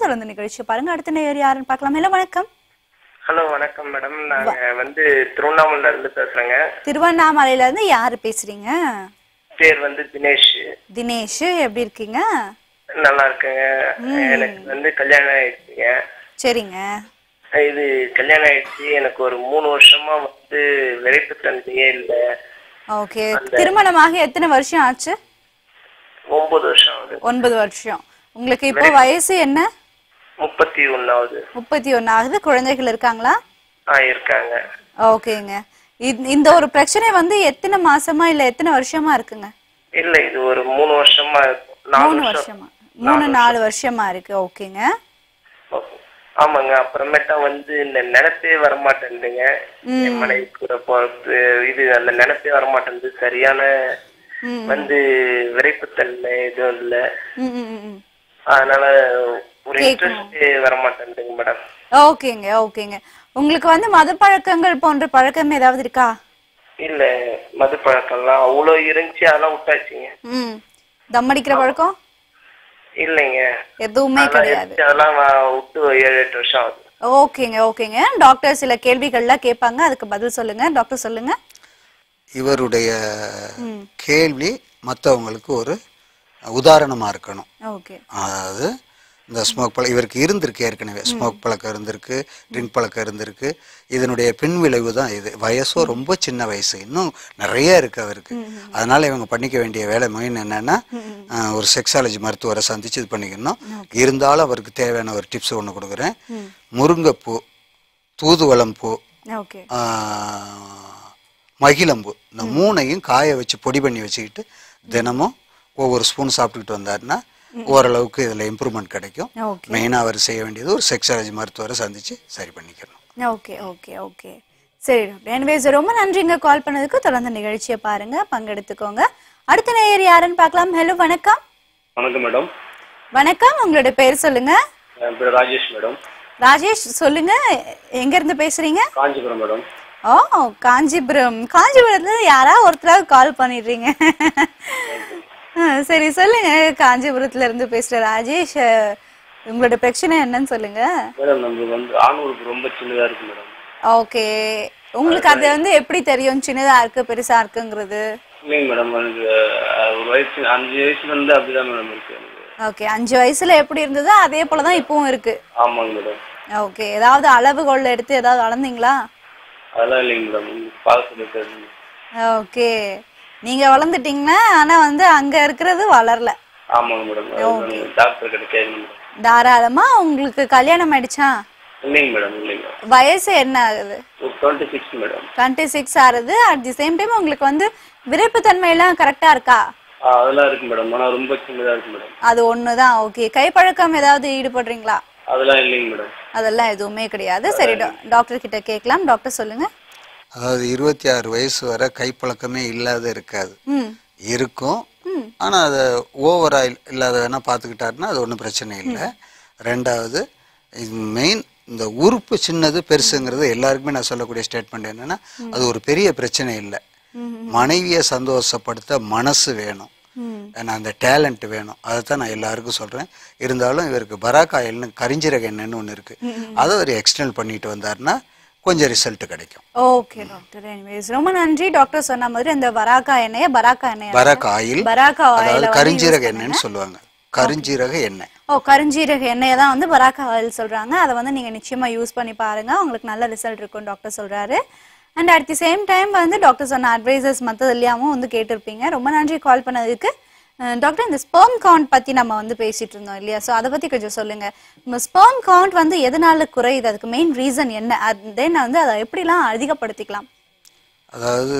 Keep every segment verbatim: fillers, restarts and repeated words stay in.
தொடர்ந்து நிகழ்ச்சி பாருங்க. அடுத்த நேயர் யாருன்னு பார்க்கலாம். ஹலோ வணக்கம். ஹலோ வணக்கம் மேடம். நாங்க வந்து திருவண்ணாமலையில இருந்து பேசுறேங்க. திருவண்ணாமலையில இருந்து யாரு பேசுறீங்க? பேர் வந்து தினேஷ். தினேஷ், எப்படி இருக்கீங்க? நல்லா இருக்கேங்க. எனக்கு வந்து கல்யாணம் ஆயிடுச்சுங்க. சரிங்க. இது கல்யாணம் ஆயிடுச்சு. எனக்கு ஒரு மூணு வருஷமா வந்து விரைப்பு தன்மையே இல்ல. ஓகே. திருமணமாக எத்தனை வருஷம் ஆச்சு? ஒன்பது வருஷம் ஆகுது. ஒன்பது வருஷம். உங்களுக்கு இப்போ வயசு என்ன? முப்பத்தி ஒன்னாவது. முப்பத்தி ஒன்னாவது. குழந்தைகள் இருக்காங்களா? ஆ, இருக்காங்க. ஓகேங்க. இந்த ஒரு பிரச்சனை வந்து எத்தனை மாசமா இல்ல எத்தனை வருஷமா இருக்குங்க? இல்ல, இது ஒரு மூணு வருஷமா மூணு வருஷமா மூணு நாலு வருஷமா இருக்கு. ஓகேங்க. ஆமாங்க. அப்புறமேட்டா வந்து இந்த நினைப்பே வரமாட்டேங்குதுங்க. என் மனைவி கூட போறது இது அந்த நினைப்பே வரமாட்டேங்குது. சரியான வந்து விரைப்புத்தன்மை எதுவும் இல்ல. அதனால ஒரு இன்ட்ரெஸ்டே வரமாட்டேங்குதுங்க மேடம். ஓகேங்க ஓகேங்க. உங்களுக்கு வந்து மது பழக்கங்கள் போன்ற பழக்கம் ஏதாவது இருக்கா? இல்ல, மது பழக்கம்லாம் அவ்வளவு இருந்துச்சு, அதெல்லாம் விட்டாச்சுங்க. ம். தம் அடிக்கிற பழக்கம் இல்லைங்க, எதுவுமே கிடையாது. அதெல்லாம் விட்டு ஏழு எட்டு வருஷம் ஆகுது. ஓகேங்க ஓகேங்க. டாக்டர் சில கேள்விகள்லாம் கேட்பாங்க, அதுக்கு பதில் சொல்லுங்க. டாக்டர் சொல்லுங்க. இவருடைய கேள்வி மற்றவங்களுக்கு ஒரு உதாரணமா இருக்கணும். ஓகே. அதாவது இந்த ஸ்மோக் பழக்கம் இவருக்கு இருந்திருக்கு, ஏற்கனவே ஸ்மோக் பழக்கம் இருந்திருக்கு, ட்ரிங்க் பழக்கம் இருந்திருக்கு. இதனுடைய பின் விளைவு தான் இது. வயசும் ரொம்ப சின்ன வயசு, இன்னும் நிறைய இருக்கு அவருக்கு. அதனால இவங்க பண்ணிக்க வேண்டிய வேலை மெயின் என்னன்னா, ஒரு செக்ஸாலஜி மருத்துவரை சந்திச்சு இது பண்ணிக்கணும். இருந்தாலும் அவருக்கு தேவையான ஒரு டிப்ஸ் ஒன்று கொடுக்குறேன். முருங்கைப்பூ, தூதுவளம் பூ, மகிழம்பூ, இந்த மூணையும் காய வச்சு பொடி பண்ணி வச்சுக்கிட்டு தினமும் ஒவ்வொரு ஸ்பூன் சாப்பிட்டுக்கிட்டு வந்தாருன்னா ஓரளவுக்கு இதுல இம்ப்ரூவ்மெண்ட் கிடைக்கும். மெயினா அவர் செய்ய வேண்டியது ஒரு செக்ஸாலஜி மருத்துவரை சந்திச்சு சரி பண்ணிக்கணும். Okay okay okay. சரி டாக்டர். எனிவேஸ் ரொம்ப நன்றிங்க கால் பண்ணதுக்கு. தொடர்ந்து நிகழ்ச்சியை பாருங்க, பங்கெடுத்துக்கோங்க. அடுத்த நேயர் யாருன்னு பார்க்கலாம். ஹலோ வணக்கம். வணக்கம் மேடம். வணக்கம். உங்களோட பேர் சொல்லுங்க. என் பேர் ராஜேஷ் மேடம். ராஜேஷ் சொல்லுங்க, எங்க இருந்து பேசுறீங்க? காஞ்சிபுரம் மேடம். ஓ, காஞ்சிபுரம். காஞ்சிபுரத்துல யாரா ஒருத்தராவது கால் பண்ணிடுறீங்க. சரி சொல்லுங்க. காஞ்சிபுரத்துல இருந்து பேசுற ராஜேஷ், உங்களோட பிரச்சனை என்னன்னு சொல்லுங்க. மேடம், நமக்கு வந்து ஆணூருக்கு ரொம்ப சின்னதா இருக்கு மேடம். ஓகே. உங்களுக்கு அது வந்து எப்படி தெரியும் சின்னதா இருக்கு பெருசா இருக்குங்கிறது? இல்லைங்க மேடம், எனக்கு ஒரு வயசு அஞ்சு வயசுல இருந்து அப்படிதான் மேடம் இருக்கு. ஓகே. அஞ்சு வயசுல எப்படி இருந்ததோ அதே போலதான் இப்பவும் இருக்கு. ஆமாங்க மேடம். ஓகே. ஏதாவது அளவுகோல் எடுத்து ஏதாவது அளந்தீங்களா? அதெல்லாம் இல்லைங்க மேடம், பாக்க. ஓகே. நீங்க வளர்ந்துட்டீங்கன்னா ஆனா வந்து அங்க இருக்கிறது வளரல. ஆமாங்க மேடம். டாக்டர் கிட்ட கேளுங்க. தாராளமா. உங்களுக்கு கல்யாணம் ஆயிடுச்சா? இல்லைங்க மேடம். இல்லைங்க. வயசு என்ன ஆகுது? இருபத்தி ஆறு மேடம். இருபத்தி ஆறு ஆகுது. அட் தி சேம் டைம் உங்களுக்கு வந்து விரைப்பு தன்மை எல்லாம் கரெக்டா இருக்கா? அதெல்லாம் இருக்கு மேடம், ஆனா ரொம்ப சின்னதா இருக்கு மேடம். அது ஒண்ணுதான். ஓகே. கைப்பழக்கம் ஏதாவது ஈடுபடுறீங்களா? அதெல்லாம் இல்லைங்க மேடம். அதெல்லாம் எதுவுமே கிடையாது. சரி, டாக்டர் கிட்ட கேட்கலாம். டாக்டர் சொல்லுங்க. அதாவது இருபத்தி ஆறு வயசு வரை கைப்பழக்கமே இல்லாத இருக்காது, இருக்கும். ஆனா அது ஓவரா இல்லாத வேணா பாத்துக்கிட்டாருன்னா அது ஒன்றும் பிரச்சனை இல்லை. ரெண்டாவது, மெயின் இந்த உறுப்பு சின்னது பெருசுங்கிறது எல்லாருக்குமே நான் சொல்லக்கூடிய ஸ்டேட்மெண்ட் என்னன்னா, அது ஒரு பெரிய பிரச்சனை இல்லை. மனைவியை சந்தோஷப்படுத்த மனசு வேணும், ஏன்னா அந்த டேலண்ட் வேணும். அதைத்தான் நான் எல்லாருக்கும் சொல்றேன். இருந்தாலும் இவருக்கு பராக் ஆயில்னு கரிஞ்சீரக எண்ணெய்னு ஒன்று இருக்கு, அதை ஒரு எக்ஸ்டெண்ட் பண்ணிட்டு வந்தாருன்னா கொஞ்சம் ரிசல்ட் கிடைக்கும். Okay doctor. எனிவேஸ் ரொம்ப நன்றி. டாக்டர் சொன்ன மாதிரி அந்த பராக்கா எண்ணெய், பராக்கா எண்ணெய், பராக் ஆயில், பராக்கா ஆயில், கரிஞ்சீரக எண்ணெய்னு சொல்லுவாங்க. கரிஞ்சீரக எண்ணெய். ஓ, கரிஞ்சீரக எண்ணெயை தான் வந்து பராக்கா ஆயில் சொல்றாங்க. அதை வந்து நீங்க நிச்சயமா யூஸ் பண்ணி பாருங்க, உங்களுக்கு நல்ல ரிசல்ட் இருக்கும் டாக்டர் சொல்றாரு. And at the same time வந்து டாக்டர் சொன்ன அட்வைசஸ் மற்றது எல்லாமும் வந்து கேட்டிருப்பீங்க. ரொம்ப நன்றி கால் பண்ணதுக்கு. டாக்டர், இந்த ஸ்பெர்ம் கவுண்ட் பத்தி நம்ம வந்து பேசிட்டு இருந்தோம் இல்லையா? ஸோ அதை பத்தி கொஞ்சம் சொல்லுங்க. இந்த ஸ்பெர்ம் கவுண்ட் வந்து எதனால குறையுது, அதுக்கு மெயின் ரீசன் என்ன, தென் வந்து அதை எப்படிலாம் அதிகப்படுத்திக்கலாம்? அதாவது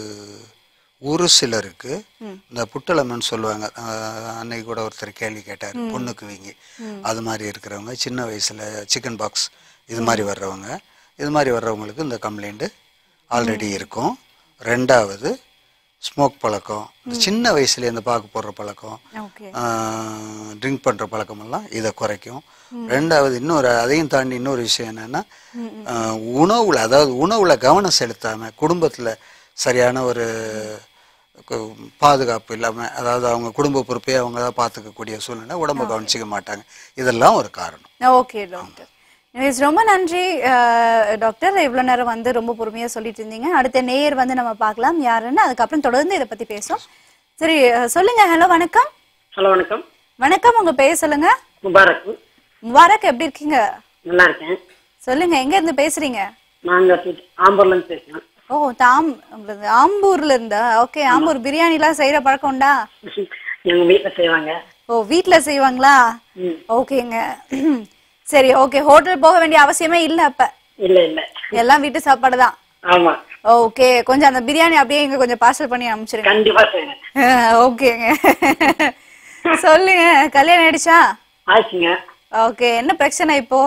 ஒரு சிலருக்கு இந்த புட்டலமன்னு சொல்லுவாங்க. அன்னைக்கு கூட ஒருத்தர் கேள்வி கேட்டார், பொண்ணுக்கு வீங்கி அது மாதிரி இருக்கிறவங்க, சின்ன வயசுல சிக்கன் பாக்ஸ் இது மாதிரி வர்றவங்க, இது மாதிரி வர்றவங்களுக்கு இந்த கம்ப்ளைண்ட் ஆல்ரெடி இருக்கும். ரெண்டாவது, ஸ்மோக் பழக்கம், சின்ன வயசுல இந்த பாக்கு போடுற பழக்கம், ட்ரிங்க் பண்ற பழக்கம் எல்லாம் இதை குறைக்கும். ரெண்டாவது, இன்னொரு அதையும் தாண்டி இன்னொரு விஷயம் என்னன்னா, உணவுல, அதாவது உணவுல கவனம் செலுத்தாம குடும்பத்துல சரியான ஒரு பாதுகாப்பு இல்லாமல், அதாவது அவங்க குடும்ப பொறுப்பே அவங்க தான் பார்த்துக்கக்கூடிய சூழ்நிலை, உடம்பை கவனிச்சிக்க மாட்டாங்க. இதெல்லாம் ஒரு காரணம். ஓகே டாக்டர், ரொம்ப நன்றி டாக்டர். இவ்வளோ நேரம் வந்து ரொம்ப பொறுமையாக சொல்லிட்டு இருந்தீங்க. அடுத்த நேயர் வந்து நம்ம பார்க்கலாம் யாருன்னு, அதுக்கப்புறம் தொடர்ந்து இதை பற்றி பேசும். சரி சொல்லுங்க. ஹலோ வணக்கம். ஹலோ வணக்கம். வணக்கம், உங்க பேர் சொல்லுங்க. முபாரக். முபாரக், எப்படி இருக்கீங்க? நல்லா இருக்கேன். சொல்லுங்க, எங்க இருந்து பேசுறீங்க? நாங்க ஆம்பூர்ல இருந்து பேசுறோம். ஓ, தாம் ஆம்பூர்ல இருந்தா? ஓகே. ஆம்பூர் பிரியாணி எல்லாம் செய்யற பழக்கம் உண்டா? எங்க வீட்டுல செய்வாங்க. ஓ, வீட்டுல செய்வாங்களா? ஓகேங்க. சரி, ஓகே. ஹோட்டல் போக வேண்டிய அவசியமே இல்ல அப்ப? இல்ல இல்ல, எல்லாம் வீட்டு சாப்பாடு தான். ஆமா. ஓகே, கொஞ்சம் அந்த பிரியாணி அப்படியே இங்க கொஞ்சம் பார்சல் பண்ணி அனுப்பிச்சிருங்க. கண்டிப்பா செய்யறேன். ஓகேங்க. சொல்லுங்க, கல்யாணம் ஆயிடுச்சா? ஆச்சுங்க. ஓகே, என்ன பிரச்சனை இப்போ?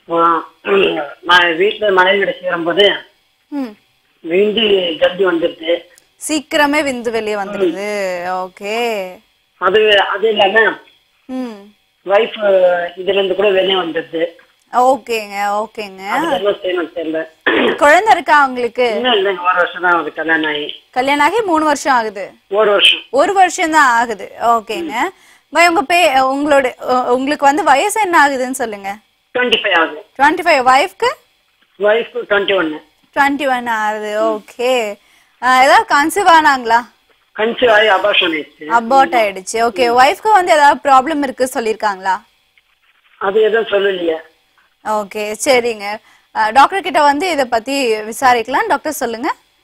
வீட்டுல மனைவியோட சேரும் போது விந்து ஜல்தி வந்துருது. சீக்கிரமே விந்து வெளியே வந்துருது. ஓகே. அது அது இல்லாம வைஃப் இதுல இருந்து கூட வெளியே வந்துருது. ஓகேங்க ஓகேங்க. தெரியல. குழந்தை இருக்கா உங்களுக்கு? ஒரு வருஷம் தான் ஆகுது கல்யாணம் ஆகி. கல்யாணம் ஆகி மூணு வருஷம் ஆகுது? ஒரு வருஷம். ஒரு வருஷம் தான் ஆகுது. ஓகேங்க. உங்க பே உங்களோட உங்களுக்கு வந்து வயசு என்ன ஆகுதுன்னு சொல்லுங்க. டுவெண்ட்டி ஃபைவ் ஆகுது. Twenty five. வைஃப்க்கு? வைஃப்க்கு டுவெண்ட்டி ஒன். டுவெண்ட்டி ஒன் ஆகுது. ஓகே. ஏதாவது கன்சீவ் ஆனாங்களா? கன்சீவ் ஆகி அபார்ஷன் ஆயிடுச்சு. அபார்ட் ஆயிடுச்சு. ஓகே. வைஃப்க்கு வந்து ஏதாவது ப்ராப்ளம் இருக்கு சொல்லிருக்காங்களா? அது எதுவும் சொல்லலையே. ஓகே, சரிங்க. டாக்டர் கிட்ட வந்து இத பத்தி விசாரிக்கலாம். டாக்டர் சொல்லுங்க.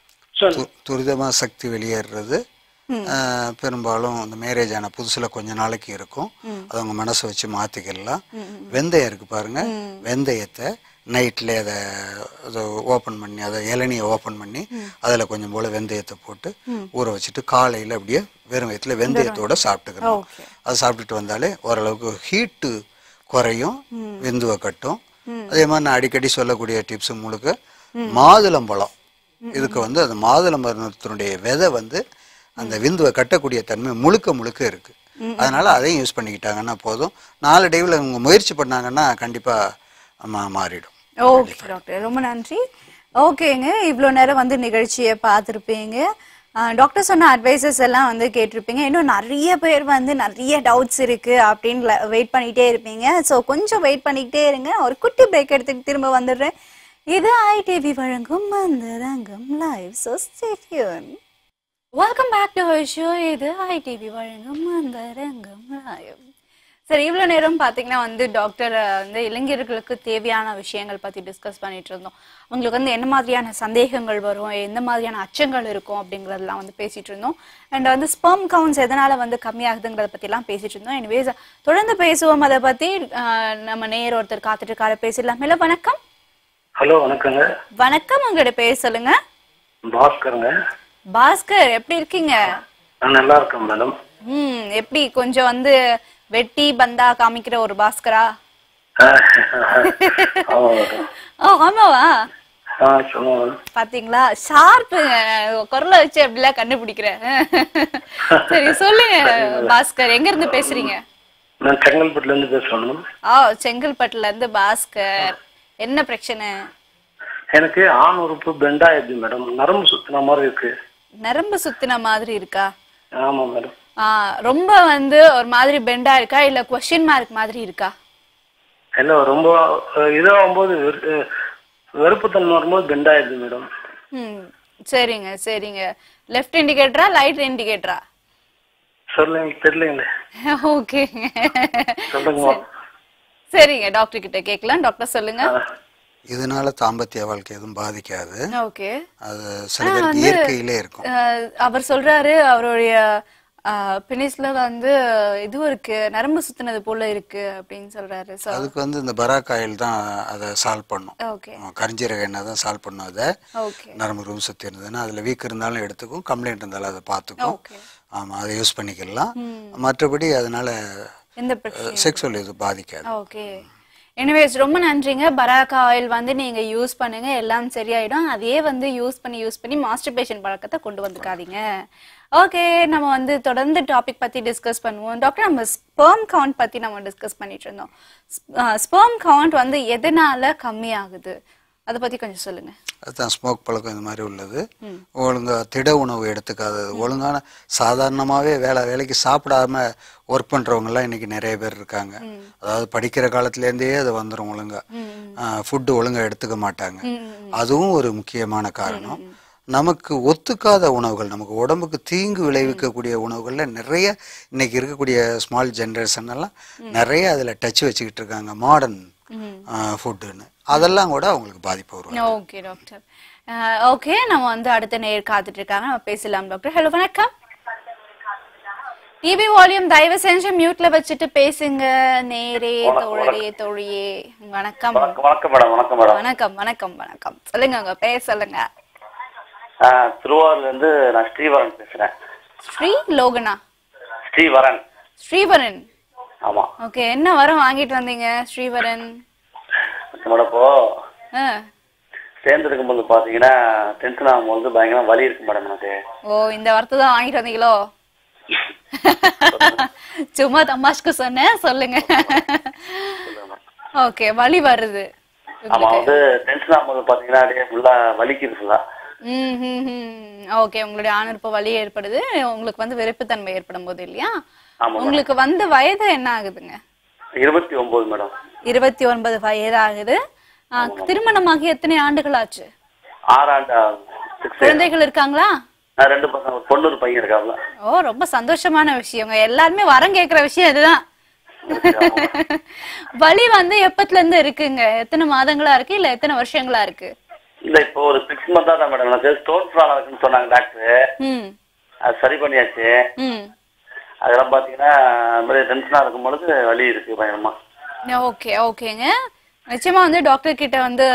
துரிதமா சக்தி வெளியேறது பெரும்பாலும் இந்த மேரேஜ் ஆன புதுசுல கொஞ்ச நாளைக்கு இருக்கும். அது அவங்க மனசை வச்சு மாத்திக்கலாம். வெந்தயம் இருக்கு பாருங்க, வெந்தயத்தை நைட்ல அதை அதை ஓப்பன் பண்ணி, அதை இளநியை ஓப்பன் பண்ணி அதில் கொஞ்சம் போல் வெந்தயத்தை போட்டு ஊற வச்சுட்டு காலையில் அப்படியே வெறும் வயிற்றுல வெந்தயத்தோடு சாப்பிட்டுக்கணும். அதை சாப்பிட்டுட்டு வந்தாலே ஓரளவுக்கு ஹீட்டு குறையும், விந்துவை கட்டும். அதே மாதிரி நான் அடிக்கடி சொல்லக்கூடிய டிப்ஸ் முழுக்க மாதுளம்பழம். இதுக்கு வந்து அந்த மாதுளம்பழத்தினுடைய விதை வந்து அந்த விந்துவை கட்டக்கூடிய தன்மை முழுக்க முழுக்க இருக்கு. அதனால அதையும் யூஸ் பண்ணிக்கிட்டாங்கன்னா போதும். நாளடைவில் அவங்க முயற்சி பண்ணாங்கன்னா கண்டிப்பாக மாறிடும். ஓகே டாக்டர், ரொம்ப நன்றி. ஓகேங்க, இவ்வளோ நேரம் வந்து நிகழ்ச்சியை பார்த்துருப்பீங்க. டாக்டர் சொன்ன அட்வைசஸ் எல்லாம் வந்து கேட்டிருப்பீங்க. இன்னும் நிறைய பேர் வந்து நிறைய டவுட்ஸ் இருக்கு அப்படின்னு வெயிட் பண்ணிட்டே இருப்பீங்க. ஸோ கொஞ்சம் வெயிட் பண்ணிக்கிட்டே இருங்க. ஒரு குட்டி பிரேக் எடுத்துட்டு திரும்ப வந்துடுறேன். இது ஐடிவி வழங்கும் Antharangam live. So stay tuned. Welcome back to our show. இது ஐடிவி வழங்கும் அந்தரங்கம் லைவ். சரி, இவ்வளோ நேரம் பார்த்தீங்கன்னா வந்து டாக்டர் வந்து இளைஞர்களுக்கு தேவையான விஷயங்கள் பற்றி டிஸ்கஸ் பண்ணிட்டு இருந்தோம். அவங்களுக்கு வந்து என்ன மாதிரியான சந்தேகங்கள் வரும், எந்த மாதிரியான அச்சங்கள் இருக்கும் அப்படிங்கிறதெல்லாம் வந்து பேசிட்டு இருந்தோம். அண்ட் வந்து ஸ்பெர்ம் கவுண்ட்ஸ் எதனால வந்து கம்மியாகுதுங்கிறத பற்றிலாம் பேசிட்டு இருந்தோம். எனிவேஸ் தொடர்ந்து பேசுவோம் அதை பற்றி. நம்ம நேர் ஒருத்தர் காத்துட்டு இருக்காரு, பேசிடலாம். ஹலோ வணக்கம். ஹலோ வணக்கங்க. வணக்கம், உங்களோட பேர் சொல்லுங்க. பாஸ்கருங்க. பாஸ்கர், எப்படி இருக்கீங்க? நல்லா இருக்கேன் மேடம். ம் எப்படி கொஞ்சம் வந்து வெட்டி பந்தா காமிக்கிற ஒரு பாஸ்கரா? ஆமாவா? பாத்தீங்களா, ஷார்ப்பு குரலை வச்சு எப்படிலாம் கண்டுபிடிக்கிறேன். சரி சொல்லுங்க பாஸ்கர், எங்க இருந்து பேசுறீங்க? நான் செங்கல்பட்டுல இருந்து பேசுறேன். ஆ, செங்கல்பட்டுல இருந்து பாஸ்கர். என்ன பிரச்சனை? எனக்கு ஆண் உறுப்பு பெண்டா இருக்கு மேடம். நரம்பு சுத்தின மாதிரி இருக்கு. நரம்பு சுத்தின மாதிரி இருக்கா? ஆமா மேடம். ரொம்ப வந்து ஒரு மாதிரி பெண்டா இருக்கா, இல்ல क्वेश्चन மார்க் மாதிரி இருக்கா? இல்ல, ரொம்ப இதாகும்போது வெறுப்புத்தன்மை வரும்போது பெண்டா இருக்கு மேடம். ம் சரிங்க சரிங்க. லெஃப்ட் இண்டிகேட்டரா ரைட் இண்டிகேட்டரா? சொல்லுங்க, தெரியலங்களே. ஓகேங்க, சொல்லுங்க. சரிங்க, டாக்டர் கிட்ட கேட்கலாம். டாக்டர் சொல்லுங்க. இதனால தாம்பத்திய வாழ்க்கை எதுவும் பாதிக்காது. ஓகே, அது சில பேருக்கு இயற்கையிலே இருக்கும். அவர் சொல்றாரு அவருடைய பினிஸ்ல வந்து இது இருக்கு, நரம்பு சுத்தினது போல இருக்கு அப்படின்னு சொல்றாரு. அதுக்கு வந்து இந்த பராக் ஆயில் தான் அதை சால்வ் பண்ணும். ஓகே, கரிஞ்சீரக எண்ணெய் தான் சால்வ் பண்ணும். அதை நரம்பு ரூம் சுத்தி இருந்ததுன்னா அதுல வீக் இருந்தாலும் எடுத்துக்கும், கம்ப்ளைண்ட் இருந்தாலும் அதை பார்த்துக்கும். ஆமா, அதை யூஸ் பண்ணிக்கலாம். மற்றபடி அதனால செக்ஸுவல் இது பாதிக்காது. ஓகே, எனிவேஸ் ரொம்ப நன்றிங்க. பராக் ஆயில் வந்து நீங்க யூஸ் பண்ணுங்க, எல்லாம் சரியாயிடும். அதே வந்து யூஸ் பண்ணி யூஸ் பண்ணி மாஸ்டர்பேஷன் பழக்கத்தை கொண்டு வந்துக்காதீங்க. ஓகே, நம்ம வந்து தொடர்ந்து டாபிக் பத்தி டிஸ்கஸ் பண்ணுவோம். டாக்டர், நம்ம ஸ்பெர்ம் கவுண்ட் பத்தி நம்ம டிஸ்கஸ் பண்ணிட்டு இருந்தோம். ஸ்பெர்ம் கவுண்ட் வந்து எதனால கம்மி ஆகுது? அதை பத்தி கொஞ்சம் சொல்லுங்க. அதுதான் ஸ்மோக் பழக்கம் இந்த மாதிரி உள்ளது. ஒழுங்கா திட உணவு எடுத்துக்காதது, ஒழுங்கான சாதாரணமாகவே வேலை வேலைக்கு சாப்பிடாம ஒர்க் பண்ணுறவங்கலாம் இன்னைக்கு நிறைய பேர் இருக்காங்க. அதாவது படிக்கிற காலத்துலேருந்தே அது வந்துடும். ஒழுங்கா ஃபுட்டு ஒழுங்காக எடுத்துக்க மாட்டாங்க. அதுவும் ஒரு முக்கியமான காரணம். நமக்கு ஒத்துக்காத உணவுகள், நமக்கு உடம்புக்கு தீங்கு விளைவிக்கக்கூடிய உணவுகளில் நிறைய இன்னைக்கு இருக்கக்கூடிய ஸ்மால் ஜென்ரேஷன் எல்லாம் நிறைய அதில் டச் வச்சுக்கிட்டு இருக்காங்க, மாடர்ன் ஃபுட்டுன்னு. அதெல்லாம் கூட அவங்களுக்கு பாதிப்பு வரும். Okay doctor. ஓகே, நம்ம வந்து அடுத்த நேர் காத்துட்டு இருக்காங்க, நம்ம பேசலாம் டாக்டர். ஹலோ, வணக்கம். டிவி வால்யூம் தயவு செஞ்சு மியூட்ல வச்சுட்டு பேசுங்க. நேரே தோழரே தோழியே வணக்கம். வணக்கம் மேடம். வணக்கம் மேடம். வணக்கம் வணக்கம் வணக்கம். சொல்லுங்க, உங்க பேர் சொல்லுங்க. திருவாரூர்ல இருந்து நான் ஸ்ரீவரன் பேசுறேன். ஸ்ரீ லோகனா? ஸ்ரீவரன். ஸ்ரீவரன். ஆமா. ஓகே, என்ன வரம் வாங்கிட்டு வந்தீங்க ஸ்ரீவரன்? மேடம், இப்போ சேர்ந்துருக்கும் போது பாத்தீங்கன்னா டென்ஷன் ஆகும்போது பயங்கர வலி இருக்கு மேடம் எனக்கு. ஓ, இந்த வரத்தை தான் வாங்கிட்டு வந்தீங்களோ? சும்மா தமாஷ்க்கு சொன்னேன், சொல்லுங்க. ஓகே, வலி வருது. ஆமா, வந்து டென்ஷன் ஆகும்போது பாத்தீங்கன்னா அப்படியே ஃபுல்லா வலிக்குது ஃபுல்லா. ஓகே, உங்களுடைய ஆணுறுப்பு வலி ஏற்படுது, உங்களுக்கு வந்து வெறுப்புத்தன்மை ஏற்படும் போது இல்லையா? உங்களுக்கு வந்து வயது என்ன ஆகுதுங்க? இருபத்தி ஒன்பது மேடம். இருபத்தி ஒன்பது வயது ஆகுது. திருமணமாகி எத்தனை ஆண்டுகள் ஆச்சு? ஆறு ஆண்டு. குழந்தைகள் இருக்காங்களா? ரெண்டு பசங்க, பொண்ணு ஒரு பையன் இருக்காங்க. ஓ, ரொம்ப சந்தோஷமான விஷயங்க. எல்லாருமே வரம் கேக்குற விஷயம் இதுதான். வலி வந்து எப்பத்துல இருந்து இருக்குங்க? எத்தனை மாதங்களா இருக்கு இல்ல எத்தனை வருஷங்களா இருக்கு? இல்ல, இப்போ ஒரு சிக்ஸ் மந்த்தா தான் மேடம். எனக்கு ஸ்டோன் ப்ராப்ளம் இருக்குன்னு சொன்னாங்க டாக்டர். அது சரி பண்ணியாச்சு. அதெல்லாம் பாத்தீங்கன்னா டென்ஷனா இருக்கும் பொழுது வலி இருக்கு பயங்கரமா. ஓகே ஓகேங்க, நிச்சயமா வந்து டாக்டர் கிட்ட வந்து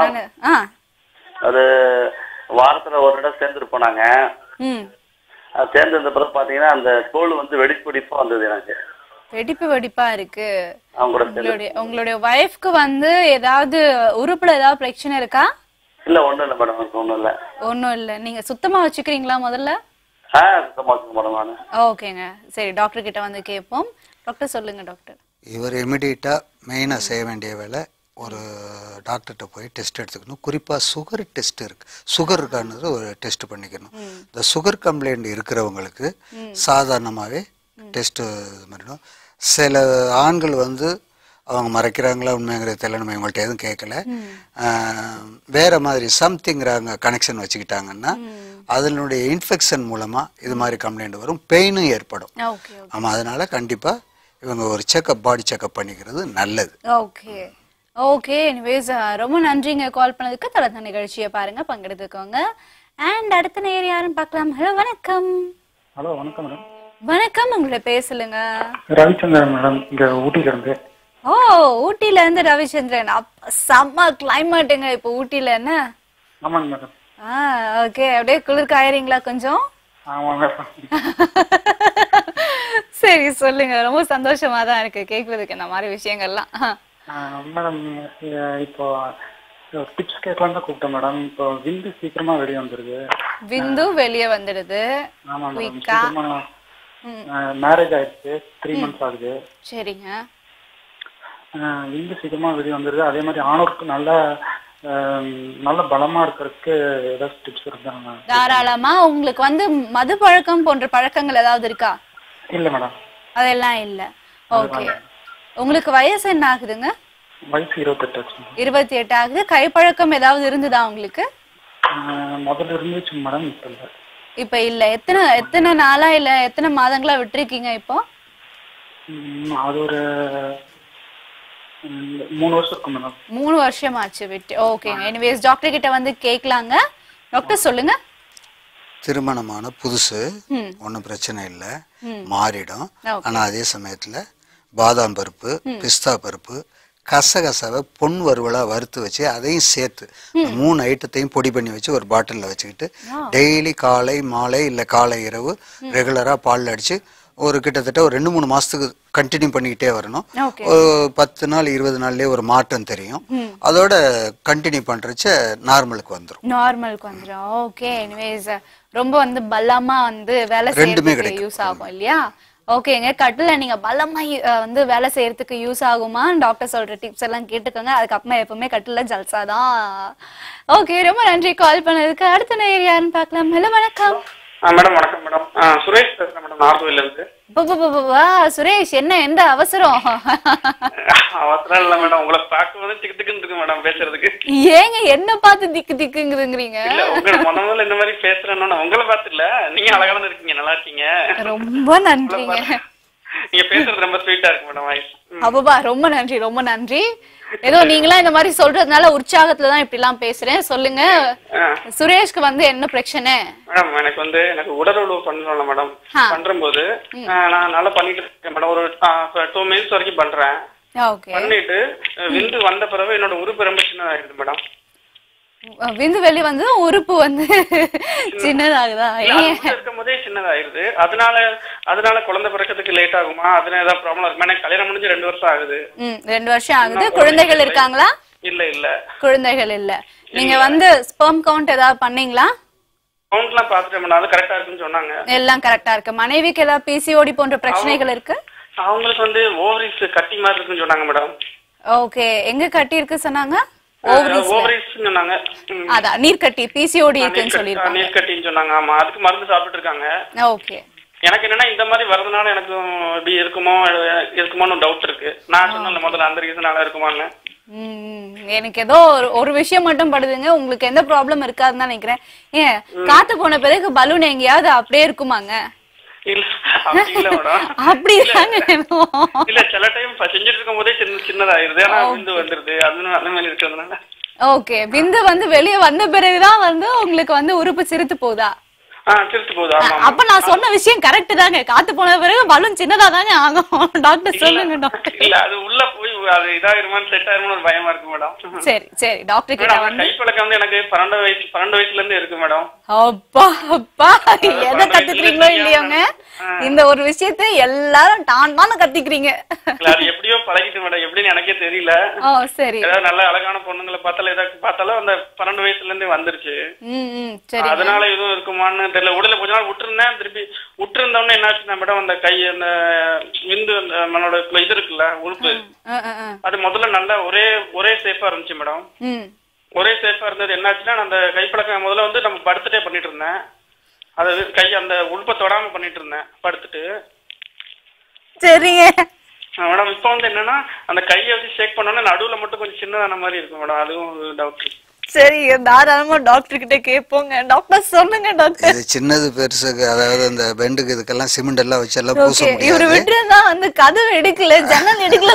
அது வாரத்துல ஒரு இடம் சேர்ந்துருப்போம் நாங்க. அது சேர்ந்து இருந்த பிறகு பாத்தீங்கன்னா அந்த தோல் வந்து வெடிப்பு வெடிப்பா வந்தது எனக்கு. வெடிப்பு வெடிப்பா இருக்கு. உங்களுடைய உங்களுடைய வைஃப்க்கு வந்து ஏதாவது உறுப்புல ஏதாவது பிரச்சனை இருக்கா? இல்ல, ஒண்ணும் இல்ல மேடம். ஒண்ணும் இல்ல. ஒண்ணும் இல்ல. நீங்க சுத்தமா வச்சுக்கிறீங்களா முதல்ல? சுத்தமா வச்சுக்க மேடம் நானு. ஓகேங்க, சரி, டாக்டர் கிட்ட வந்து கேட்போம். டாக்டர் சொல்லுங்க டாக்டர். இவர் இமிடியேட்டா மெயினா செய்ய வேண்டிய வேலை, ஒரு டாக்டர்கிட்ட போய் டெஸ்ட் எடுத்துக்கணும். குறிப்பாக சுகர் டெஸ்ட் இருக்கு, சுகர் இருக்கானது ஒரு டெஸ்ட் பண்ணிக்கணும். இந்த சுகர் கம்ப்ளைண்ட் இருக்கிறவங்களுக்கு சாதாரணமாகவே டெஸ்ட் பண்ணிடும். சில ஆண்கள் வந்து அவங்க மறைக்கிறாங்களா உண்மைங்கிறது தெரியல, நம்ம இவங்கள்ட்ட எதுவும் கேட்கல, வேற மாதிரி சம்திங்கிறாங்க கனெக்ஷன் வச்சுக்கிட்டாங்கன்னா அதனுடைய இன்ஃபெக்ஷன் மூலமா இது மாதிரி கம்ப்ளைண்ட் வரும், பெயினும் ஏற்படும். ஆமா, அதனால கண்டிப்பா இவங்க ஒரு செக்அப், பாடி செக்அப் பண்ணிக்கிறது நல்லது. ஓகே ஓகே எனிவேஸ் ரொம்ப நன்றிங்க கால் பண்ணதுக்கு. தலத்த நிகழ்ச்சியை பாருங்க, பங்கெடுத்துக்கோங்க. அண்ட் அடுத்த நேர் யாரும் பார்க்கலாம். ஹலோ, வணக்கம். ஹலோ, வணக்கம் மேடம். வணக்கம், உங்களை பேசலுங்க. ரவிச்சந்திரன் மேடம், இங்க ஊட்டில இருந்து. ஓ, ஊட்டில இருந்து ரவிச்சந்திரன். செம்ம கிளைமேட்டுங்க இப்போ ஊட்டில. என்ன? ஆமாங்க மேடம். ஆ, ஓகே, அப்படியே குளிர் காயறீங்களா கொஞ்சம்? ஆமாங்க. சரி, சொல்லுங்க. ரொம்ப சந்தோஷமா தான் இருக்கு கேக்குறதுக்கு இந்த மாதிரி விஷயங்கள்லாம். மேடம், இப்போ டிப்ஸ் கேட்கலாம் தான் கூப்பிட்டேன் மேடம். இப்போ விந்து சீக்கிரமா வெளியே வந்துடுது. விந்து வெளியே வந்துடுது. ஆமா மேடம், சீக்கிரமா மேரேஜ் ஆயிடுச்சு, த்ரீ மந்த்ஸ் ஆகுது. சரிங்க. விந்து சீக்கிரமா வெளியே வந்துடுது. அதே மாதிரி ஆணோருக்கு நல்ல நல்ல பலமா இருக்கிறதுக்கு ஏதாவது டிப்ஸ் இருந்தாங்க? தாராளமா. உங்களுக்கு வந்து மது பழக்கம் போன்ற பழக்கங்கள் ஏதாவது இருக்கா? இல்ல மேடம், அதெல்லாம் இல்ல. ஓகே, உங்களுக்கு வயசு என்ன ஆகுதுங்க? வயசு இருபத்தெட்டு ஆச்சு. இருபத்தி எட்டு ஆகுது. கைப்பழக்கம் ஏதாவது இருந்ததா உங்களுக்கு? முதல்ல இருந்துச்சு மேடம், இப்ப இல்ல. இப்ப இல்ல. எத்தனை எத்தனை நாளா இல்ல எத்தனை மாதங்களா விட்டுருக்கீங்க இப்போ? அது ஒரு மூணு வருஷம் இருக்கும் மேடம். மூணு வருஷம் ஆச்சு விட்டு. ஓகேங்க, எனிவேஸ் டாக்டர் கிட்ட வந்து கேட்கலாங்க. டாக்டர் சொல்லுங்க. திருமணமான புதுசு ஒன்றும் பிரச்சனை இல்லை, மாறிடும். ஆனால் அதே சமயத்தில் பாதாம் பருப்பு, பிஸ்தா பருப்பு, கசகசாவை பொன் வறுவலாக வறுத்து வச்சு அதையும் சேர்த்து மூணு ஐட்டத்தையும் பொடி பண்ணி வச்சு ஒரு பாட்டிலில் வச்சுக்கிட்டு டெய்லி காலை மாலை இல்லை காலை இரவு ரெகுலராக பாலில் அடித்து ஒரு கிட்டத்தட்ட ஒரு ரெண்டு மூணு மாசத்துக்கு கண்டினியூ பண்ணிக்கிட்டே வரணும். ஒரு பத்து நாள் இருபது நாள்லயே ஒரு மாற்றம் தெரியும். அதோட கண்டினியூ பண்றச்ச நார்மலுக்கு வந்துரும். நார்மலுக்கு வந்துரும். ஓகே, எனிவேஸ் ரொம்ப வந்து பலமா வந்து வேலை செய்யறதுக்கு யூஸ் ஆகும் இல்லையா? ஓகேங்க, கட்டில நீங்க பலமா அஹ், வந்து வேலை செய்யறதுக்கு யூஸ் ஆகுமா? டாக்டர் சொல்ற டிப்ஸ் எல்லாம் கேட்டுக்கோங்க. அதுக்கப்புறமா எப்பவுமே கட்டில ஜல்சாதான். ஓகே, ரொம்ப நன்றி கால் பண்ணதுக்கு. அடுத்த நேயர் யாருன்னு பார்க்கலாம். ஹலோ, வணக்கம். மேடம் வணக்கம் மேடம். சுரேஷ் பேசுறேன் மேடம், நார்கோயில இருந்து. வா சுரேஷ், என்ன எந்த அவசரம்? அவசரம் இல்ல மேடம், உங்களை பார்க்கும்போது திக்கு திக்குன்னு இருக்கு மேடம் பேசுறதுக்கு. ஏங்க என்ன பார்த்து திக்கு திக்குங்கிறீங்க? இல்ல, உங்களை முத முதல்ல இந்த மாதிரி பேசுறேன்னு உங்களை பார்த்து இல்ல, நீங்க அழகான இருக்கீங்க, நல்லா இருக்கீங்க. ரொம்ப நன்றிங்க. நீங்க பேசுறது ரொம்ப ஸ்வீட்டா இருக்கு மேடம் வாய்ஸ். அப்பா ரொம்ப நன்றி, ரொம்ப நன்றி. ஏதோ நீங்களா இந்த மாதிரி சொல்றதுனால உற்சாகத்துலதான் இப்படி எல்லாம் பேசுறேன். சொல்லுங்க சுரேஷ்க்கு வந்து என்ன பிரச்சனை? மேடம் எனக்கு வந்து எனக்கு உடல் உழவு பண்ணல மேடம். பண்றபோது நான் நல்லா பண்ணிட்டு இருக்கேன் மேடம். ஒரு டூ மினிட்ஸ் வரைக்கும் பண்றேன். பண்ணிட்டு விந்து வந்த பிறகு என்னோட உறுப்பு ரொம்ப சின்னதாயிடுது மேடம். விந்து வெளி வந்து உறுப்பு வந்து சின்னதாகுதா? இருக்கும் போதே சின்னதாயிருது. அதனால அதனால குழந்தை பிறக்கிறதுக்கு லேட் ஆகுமா? அதனால ஏதாவது ப்ராப்ளம் இருக்குமா? எனக்கு கல்யாணம் முடிஞ்சு ரெண்டு வருஷம் ஆகுது. ரெண்டு வருஷம் ஆகுது. குழந்தைகள் இருக்காங்களா? இல்ல இல்ல குழந்தைகள் இல்ல. நீங்க வந்து ஸ்பெர்ம் கவுண்ட் ஏதாவது பண்ணீங்களா? கவுண்ட் எல்லாம் பாத்துட்டேன் மேடம், அது கரெக்டா இருக்குன்னு சொன்னாங்க. எல்லாம் கரெக்டா இருக்கு. மனைவிக்கு ஏதாவது பிசிஓடி போன்ற பிரச்சனைகள் இருக்கு? அவங்களுக்கு வந்து ஓவரிஸ் கட்டி மாதிரி இருக்குன்னு சொன்னாங்க மேடம். ஓகே, எங்க கட்டி இருக்கு சொன்னாங்க? அதான் நீர்க்கட்டி, பிசிஓடி இருக்குன்னு சொல்லிருக்காங்க. நீர்க்கட்டின்னு சொன்னாங்க. ஆமா, அதுக்கு மருந்து சாப்பிட்டு இருக்காங்க. ஓகே, எனக்கு என்னன்னா இந்த மாதிரி வரதுனால எனக்கு இப்படி இருக்குமோ இருக்குமோன்னு டவுட் இருக்கு. நான் சொன்ன முதல்ல அந்த ரீசனால இருக்குமான்னு. எனக்கு ஏதோ ஒரு விஷயம் மட்டும் படுதுங்க, உங்களுக்கு எந்த ப்ராப்ளம் இருக்காதுன்னு தான் நினைக்கிறேன். ஏன் காத்து போன பிறகு பலூன் எங்கேயாவது அப்படியே இருக்குமாங்க? அப்படிதாங்க இல்ல, சில டைம் செஞ்சுட்டு இருக்கும் போதே சின்ன சின்னதாயிருது. ஆனா விந்து வந்துருது, அது அந்த மாதிரி இருக்கிறதுனால. ஓகே, விந்து வந்து வெளியே வந்த பிறகுதான் வந்து உங்களுக்கு வந்து உறுப்பு சிரித்து போதா? அப்ப நான் சொன்ன விஷயம் கரெக்ட் தாங்க. காத்து போன பிறகு பலூன் சின்னதா தாங்க ஆகும். டாக்டர் சொல்லுங்க டாக்டர். இல்ல, அது உள்ள போய் அது இதாயிருமான்னு செட் ஆயிருமான்னு ஒரு பயமா இருக்கு மேடம். சரி சரி டாக்டர் கிட்ட வந்து கைப்பழக்கம் வந்து எனக்கு பன்னெண்டு வயசு பன்னெண்டு வயசுல இருந்து இருக்கு மேடம். அப்பா அப்பா, எதை கத்துக்கிறீங்களோ இல்லையோங்க, இந்த ஒரு விஷயத்தை எல்லாரும் டான் தான் கத்துக்கிறீங்க. அது எப்படியோ பழகிட்டு மேடம், எப்படின்னு எனக்கே தெரியல. ஓ சரி. ஏதாவது நல்ல அழகான பொண்ணுங்களை பார்த்தாலும் ஏதாவது பார்த்தாலும் அந்த பன்னெண்டு வயசுல இருந்தே வந்துருச்சு. அதனால எதுவும் இருக்குமான்னு தெரியல. உடல கொஞ்ச நாள் விட்டுருந்தேன், திருப்பி விட்டுருந்தோம்னு என்ன ஆச்சுன்னா மேடம், அந்த கை அந்த விந்து நம்மளோட இது இருக்குல்ல உறுப்பு, அது முதல்ல நல்லா ஒரே ஒரே சேஃபா இருந்துச்சு மேடம். ஒரே சேஃபா இருந்தது. என்னாச்சுன்னா அந்த கைப்பழக்கம் முதல்ல வந்து நம்ம படுத்துட்டே பண்ணிட்டு இருந்தேன். அதாவது கை அந்த உறுப்பை தொடாம பண்ணிட்டு இருந்தேன் படுத்துட்டு. சரிங்க மேடம், இப்போ வந்து என்னன்னா அந்த கையை வச்சு ஷேக் பண்ணோன்னா நடுவுல மட்டும் கொஞ்சம் சின்னதான மாதிரி இருக்கும் மேடம். அதுவும் டவுட். சரி, தாராளமா டாக்டர் கிட்ட கேட்போங்க. டாக்டர் சொல்லுங்க டாக்டர். இது சின்னது பெருசுக்கு, அதாவது அந்த பெண்டுக்கு இதுக்கெல்லாம் சிமெண்ட் எல்லாம் வச்சு எல்லாம் பூச முடியாது. இவரு விட்டுறதா வந்து கதவு எடுக்கல, ஜன்னல் எடுக்கல,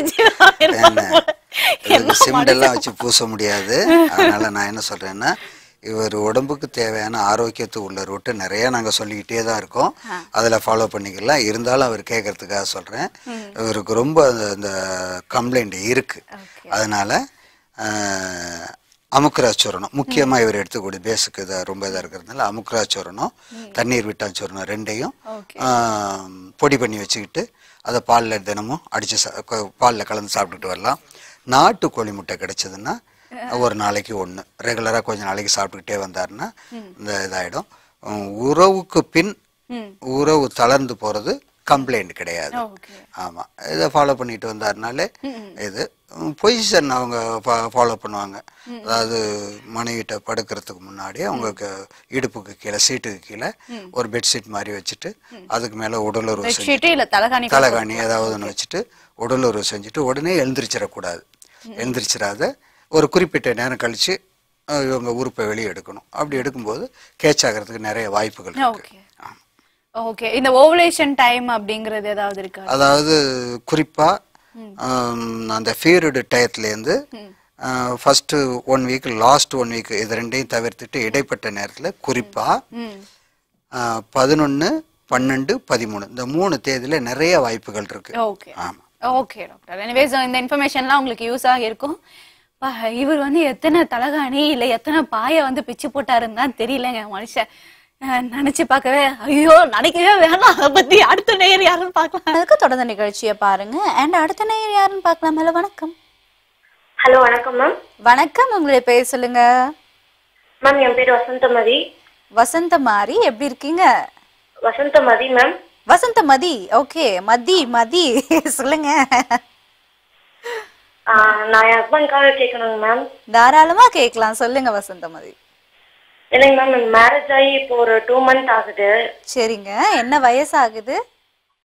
சிமெண்ட் எல்லாம் வச்சு பூச முடியாது. அதனால நான் என்ன சொல்றேன்னா, இவர் உடம்புக்கு தேவையான ஆரோக்கியத்துக்கு உள்ள ரூட்டு நிறைய நாங்கள் சொல்லிக்கிட்டே தான் இருக்கோம். அதில் ஃபாலோ பண்ணிக்கலாம். இருந்தாலும் அவர் கேட்கறதுக்காக சொல்கிறேன். இவருக்கு ரொம்ப அந்த கம்ப்ளைண்ட் இருக்குது. அதனால் அமுக்குராச்சூரணம் முக்கியமாக இவர் எடுத்துக்கூடிய பேஸுக்கு இதாக ரொம்ப இதாக இருக்கிறதுனால அமுக்குராச்சூரணம், தண்ணீர் விட்டாச்சூரணம் ரெண்டையும் பொடி பண்ணி வச்சுக்கிட்டு அதை பாலில் தினமும் அடித்து சா பாலில் கலந்து சாப்பிட்டுட்டு வரலாம். நாட்டு கோழி முட்டை கிடைச்சதுன்னா ஒரு நாளைக்கு ஒன்று ரெகுலராக கொஞ்சம் நாளைக்கு சாப்பிட்டுக்கிட்டே வந்தாருன்னா இந்த இதாகிடும். உறவுக்கு பின் உறவு தளர்ந்து போகிறது கம்ப்ளைண்ட் கிடையாது. ஆமாம், இதை ஃபாலோ பண்ணிட்டு வந்தாருனாலே இது பொசிஷன் அவங்க ஃபாலோ பண்ணுவாங்க. அதாவது மனைவிட்ட படுக்கிறதுக்கு முன்னாடி அவங்களுக்கு இடுப்புக்கு கீழே சீட்டுக்கு கீழே ஒரு பெட்ஷீட் மாதிரி வச்சுட்டு அதுக்கு மேலே உடலுறவு செஞ்சுட்டு தலைகாணி ஏதாவது ஒன்று வச்சுட்டு உடலுறவு செஞ்சுட்டு உடனே எழுந்திரிச்சிடக்கூடாது. எழுந்திரிச்சிடாத ஒரு குறிப்பிட்ட நேரம் கழித்து இவங்க உறுப்பை வெளியே எடுக்கணும். அப்படி எடுக்கும்போது கேட்ச் ஆகிறதுக்கு நிறைய வாய்ப்புகள் இருக்கு. ஓகே, இந்த ஓவலேஷன் டைம் அப்படிங்கிறது ஏதாவது இருக்கா? அதாவது குறிப்பா அந்த பீரியட் டயத்துலேருந்து first one week last one week இது ரெண்டையும் தவிர்த்துட்டு இடைப்பட்ட நேரத்தில் குறிப்பா பதினொன்று பன்னெண்டு பதிமூணு இந்த மூணு தேதியில நிறைய வாய்ப்புகள் இருக்கு. ஓகே ஆமா ஓகே டாக்டர். எனிவேஸ் இந்த இன்ஃபர்மேஷன்லாம் உங்களுக்கு யூஸ் ஆகி இருக்கும். இவர் வந்து எத்தனை தலகாணி இல்லை எத்தனை பாயை வந்து பிச்சு போட்டாருன்னு தான் தெரியலங்க. மனுஷன் நினைச்சு பார்க்கவே ஐயோ நினைக்கவே வேணாம். அதை பத்தி அடுத்த நேயர் யாருன்னு பார்க்கலாம். அதுக்கு தொடர்ந்து நிகழ்ச்சியை பாருங்க. அண்ட் அடுத்த நேயர் யாருன்னு பார்க்கலாம். ஹலோ வணக்கம். ஹலோ வணக்கம் மேம். வணக்கம், உங்களுடைய பேர் சொல்லுங்க. மேம் என் பேர் வசந்தமதி. வசந்தமாரி, எப்படி இருக்கீங்க? வசந்தமதி மேம். வசந்தமதி. ஓகே, மதி மதி சொல்லுங்க. நான் என் ஹஸ்பண்ட்காக கேட்கணுங்க மேம். தாராளமா கேட்கலாம், சொல்லுங்க வசந்தமதி. இல்லைங்க மேம், மேரேஜ் ஆகி இப்போ ஒரு டூ மந்த் ஆகுது. சரிங்க, என்ன வயசு ஆகுது?